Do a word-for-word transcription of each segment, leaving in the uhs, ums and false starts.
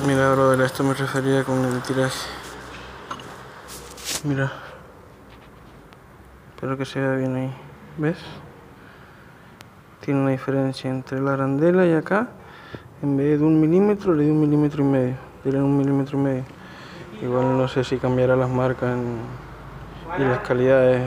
Mira, brother, a esto me refería con el tiraje. Mira. Espero que se vea bien ahí. ¿Ves? Tiene una diferencia entre la arandela y acá. En vez de un milímetro, le di un milímetro y medio. Dile un milímetro y medio. Igual no sé si cambiará las marcas en, y las calidades.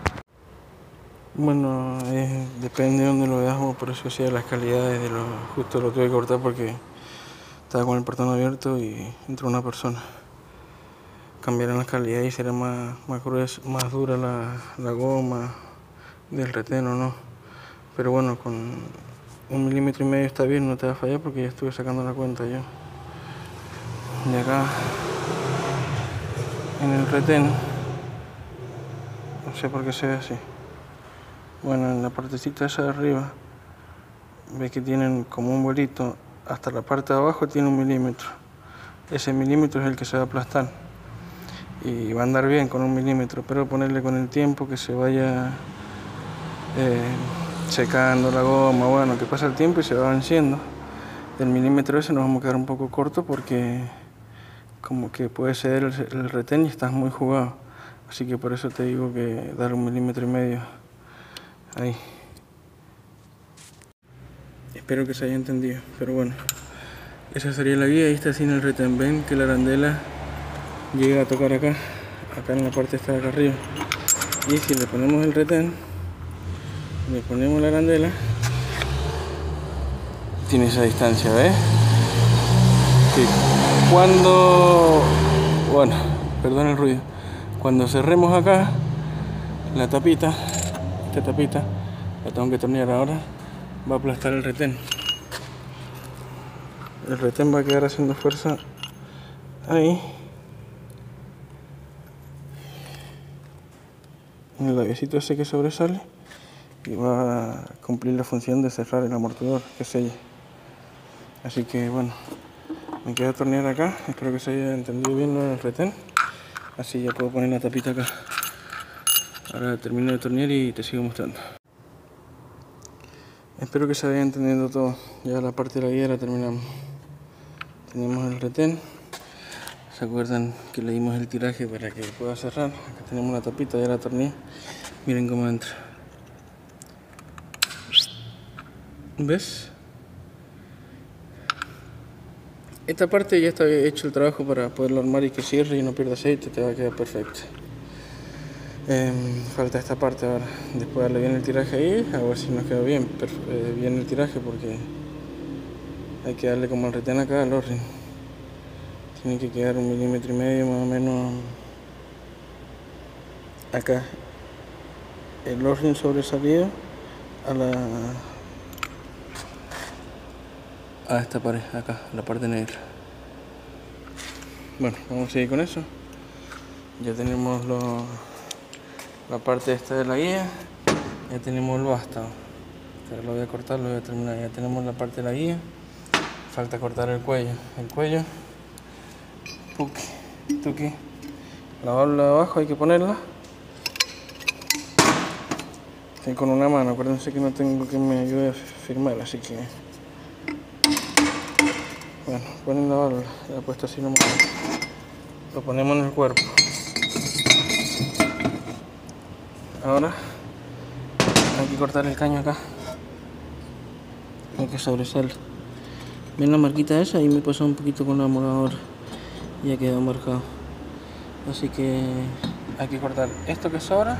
Bueno, eh, depende de dónde lo veamos, por eso decía las calidades de lo. Justo lo tuve que cortar porque estaba con el portón abierto y entró una persona. Cambiarán las calidades y será más, más gruesa, más dura la, la goma del retén o no. Pero bueno, con un milímetro y medio está bien, no te va a fallar porque ya estuve sacando la cuenta yo. De acá en el retén, no sé por qué se ve así. Bueno, en la partecita esa de arriba, ves que tienen como un bolito, hasta la parte de abajo tiene un milímetro. Ese milímetro es el que se va a aplastar. Y va a andar bien con un milímetro, pero ponerle con el tiempo que se vaya eh, secando la goma, bueno, que pasa el tiempo y se va venciendo. El milímetro ese nos vamos a quedar un poco corto porque como que puede ceder el, el retén y estás muy jugado. Así que por eso te digo que dar un milímetro y medio ahí. Espero que se haya entendido, pero bueno, esa sería la guía. Ahí está sin el retén. Ven que la arandela llega a tocar acá, acá en la parte esta de acá arriba. Y si le ponemos el retén, le ponemos la arandela, tiene esa distancia, ¿ves? Que cuando, bueno, perdón el ruido, cuando cerremos acá la tapita, esta tapita, la tengo que tornear ahora, va a aplastar el retén. El retén va a quedar haciendo fuerza ahí, en el labiecito ese que sobresale, y va a cumplir la función de cerrar el amortiguador que sella. Así que bueno, me queda tornear acá. Espero que se haya entendido bien lo del retén. Así ya puedo poner la tapita acá. Ahora termino de tornear y te sigo mostrando. Espero que se vaya entendiendo todo. Ya la parte de la guía la terminamos. Tenemos el retén. ¿Se acuerdan que le dimos el tiraje para que pueda cerrar? Acá tenemos la tapita, ya la torneé. Miren cómo entra. ¿Ves? Esta parte ya está hecho el trabajo para poderlo armar y que cierre y no pierda aceite, te va a quedar perfecto. Eh, falta esta parte ahora, después darle bien el tiraje ahí, a ver si nos queda bien, eh, bien el tiraje, porque hay que darle como el retén acá al O-ring. Tiene que quedar un milímetro y medio más o menos acá, el O-ring sobresalido a la a esta pared, acá, la parte negra. Bueno, vamos a seguir con eso. Ya tenemos lo, la parte esta de la guía, ya tenemos el vástago. Pero lo voy a cortar, lo voy a terminar. Ya tenemos la parte de la guía, falta cortar el cuello. El cuello, tuki, tuki. La válvula de abajo hay que ponerla. Y con una mano, acuérdense que no tengo que me ayude a firmar, así que bueno, ponen la válvula, ya puesto así nomás. Lo ponemos en el cuerpo. Ahora hay que cortar el caño acá. Hay que sobresalir. ¿Ven la marquita esa? Ahí me pasó un poquito con la moradora. Ya quedó marcado. Así que hay que cortar esto que sobra,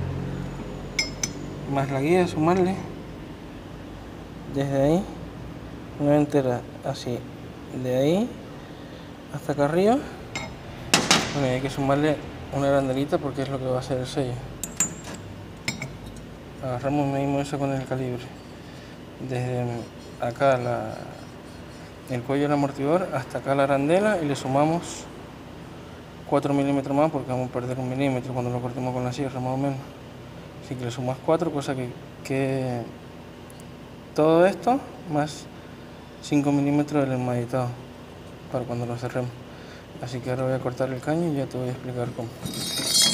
más la guía, sumarle desde ahí una entera, así, de ahí hasta acá arriba. Bueno, hay que sumarle una arandelita porque es lo que va a hacer el sello. Agarramos y medimos eso con el calibre. Desde acá la, el cuello del amortiguador hasta acá la arandela y le sumamos cuatro milímetros más porque vamos a perder un milímetro cuando lo cortemos con la sierra más o menos. Así que le sumas cuatro, cosa que, que todo esto más cinco milímetros del enmaguetado para cuando lo cerremos. Así que ahora voy a cortar el caño y ya te voy a explicar cómo.